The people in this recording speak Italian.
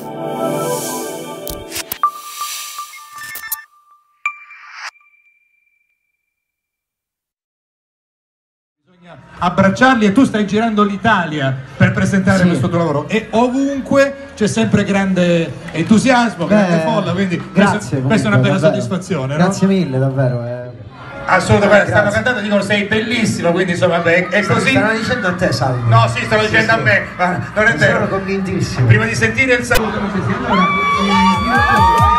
Abbracciarli, e tu stai girando l'Italia per presentare questo tuo lavoro e ovunque c'è sempre grande entusiasmo, grande folla, quindi grazie, questa è una bella soddisfazione, no? Grazie mille, davvero. Assolutamente, stanno cantando e dicono sei bellissimo, quindi insomma è così. Stanno dicendo a te, Salvo. No, sì, stanno dicendo a me, ma non è vero. Sono convintissimo. Prima di sentire il saluto,